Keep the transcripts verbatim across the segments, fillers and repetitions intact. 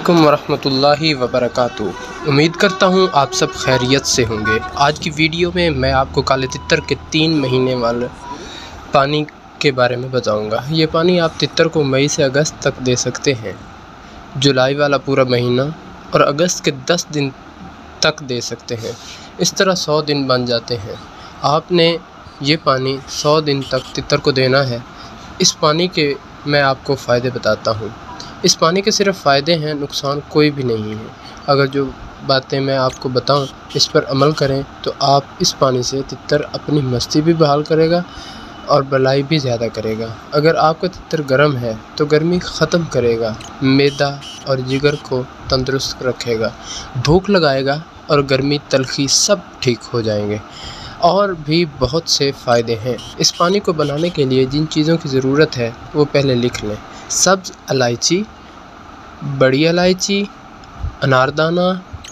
अस्सलामुअलैकुम वरहमतुल्लाहि वबरकातुहू। उम्मीद करता हूँ आप सब खैरियत से होंगे। आज की वीडियो में मैं आपको काले तितर के तीन महीने वाले पानी के बारे में बताऊँगा। ये पानी आप तितर को मई से अगस्त तक दे सकते हैं, जुलाई वाला पूरा महीना और अगस्त के दस दिन तक दे सकते हैं। इस तरह सौ दिन बन जाते हैं। आपने ये पानी सौ दिन तक तितर को देना है। इस पानी के मैं आपको फ़ायदे बताता हूँ। इस पानी के सिर्फ फ़ायदे हैं, नुकसान कोई भी नहीं है। अगर जो बातें मैं आपको बताऊं इस पर अमल करें तो आप इस पानी से तितर अपनी मस्ती भी बहाल करेगा और भलाई भी ज़्यादा करेगा। अगर आपका तितर गर्म है तो गर्मी ख़त्म करेगा, मैदा और जिगर को तंदुरुस्त रखेगा, भूख लगाएगा और गर्मी तलखी सब ठीक हो जाएंगे। और भी बहुत से फ़ायदे हैं। इस पानी को बनाने के लिए जिन चीज़ों की ज़रूरत है वो पहले लिख लें। सब्ज़ इलायची, बड़ी इलायची, अनारदाना,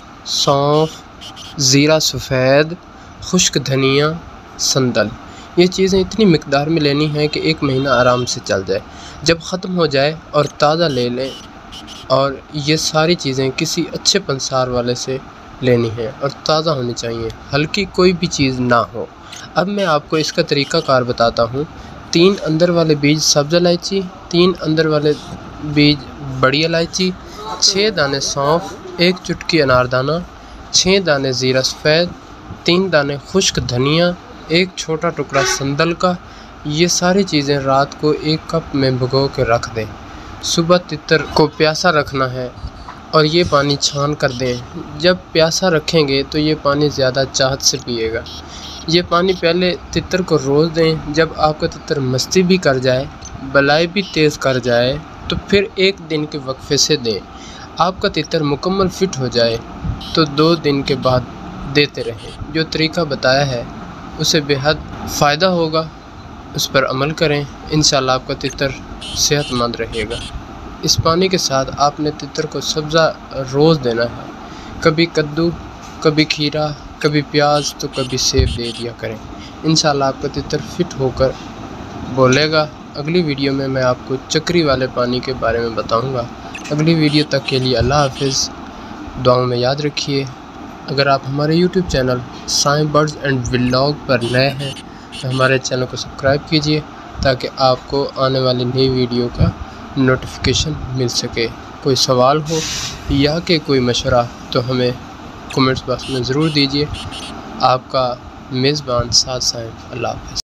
सौंफ, ज़ीरा सफ़ेद, खुश्क धनिया, संदल। ये चीज़ें इतनी मिकदार में लेनी है कि एक महीना आराम से चल जाए। जब ख़त्म हो जाए और ताज़ा ले लें। और ये सारी चीज़ें किसी अच्छे पंसार वाले से लेनी है और ताज़ा होनी चाहिए, हल्की कोई भी चीज़ ना हो। अब मैं आपको इसका तरीक़ाकार बताता हूँ। तीन अंदर वाले बीज सब्ज़ इलायची, तीन अंदर वाले बीज बड़ी इलायची, छः दाने सौंफ, एक चुटकी अनारदाना, छः दाने ज़ीरा सफ़ेद, तीन दाने खुश्क धनिया, एक छोटा टुकड़ा संदल का। ये सारी चीज़ें रात को एक कप में भिगो के रख दें। सुबह तितर को प्यासा रखना है और ये पानी छान कर दें। जब प्यासा रखेंगे तो ये पानी ज़्यादा चाहत से पिएगा। ये पानी पहले तितर को रोज़ दें। जब आपका तितर मस्ती भी कर जाए, बलाई भी तेज़ कर जाए तो फिर एक दिन के वक्फे से दें। आपका तितर मुकम्मल फ़िट हो जाए तो दो दिन के बाद देते रहें। जो तरीका बताया है उसे बेहद फ़ायदा होगा, उस पर अमल करें। इंशाअल्लाह आपका तितर सेहतमंद रहेगा। इस पानी के साथ आपने तितर को सब्ज़ा रोज़ देना है। कभी कद्दू, कभी खीरा, कभी प्याज तो कभी सेब दे दिया करें। इंशाअल्लाह आपका तितर फिट होकर बोलेगा। अगली वीडियो में मैं आपको चक्री वाले पानी के बारे में बताऊंगा। अगली वीडियो तक के लिए अल्लाह हाफिज़। दुआओं में याद रखिए। अगर आप हमारे YouTube channel Sai birds and vlog पर नए हैं तो हमारे चैनल को सब्सक्राइब कीजिए ताकि आपको आने वाली नई वीडियो का नोटिफिकेशन मिल सके। कोई सवाल हो या कि कोई मशवरा तो हमें कमेंट्स बॉक्स में ज़रूर दीजिए। आपका मेज़बान साद साइं। अल्लाह हाफ़िज़।